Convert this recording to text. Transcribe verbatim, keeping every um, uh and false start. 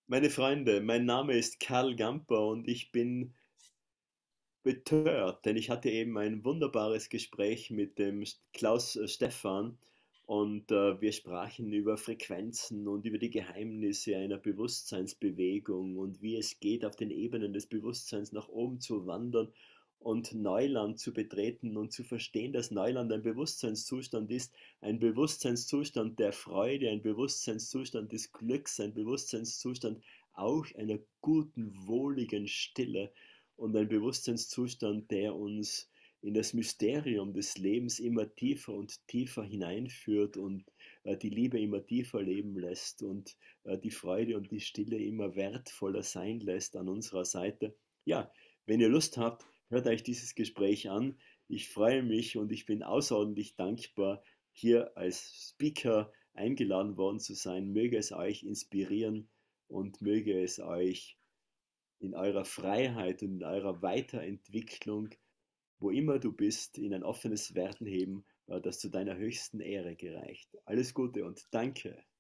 Meine Freunde, mein Name ist Karl Gamper und ich bin betört, denn ich hatte eben ein wunderbares Gespräch mit dem Klaus äh, Stephan und äh, wir sprachen über Frequenzen und über die Geheimnisse einer Bewusstseinsbewegung und wie es geht, auf den Ebenen des Bewusstseins nach oben zu wandern und Neuland zu betreten und zu verstehen, dass Neuland ein Bewusstseinszustand ist, ein Bewusstseinszustand der Freude, ein Bewusstseinszustand des Glücks, ein Bewusstseinszustand auch einer guten, wohligen Stille und ein Bewusstseinszustand, der uns in das Mysterium des Lebens immer tiefer und tiefer hineinführt und äh, die Liebe immer tiefer leben lässt und äh, die Freude und die Stille immer wertvoller sein lässt an unserer Seite. Ja, wenn ihr Lust habt, hört euch dieses Gespräch an. Ich freue mich und ich bin außerordentlich dankbar, hier als Speaker eingeladen worden zu sein. Möge es euch inspirieren und möge es euch in eurer Freiheit und in eurer Weiterentwicklung, wo immer du bist, in ein offenes Werden heben, äh, das zu deiner höchsten Ehre gereicht. Alles Gute und danke.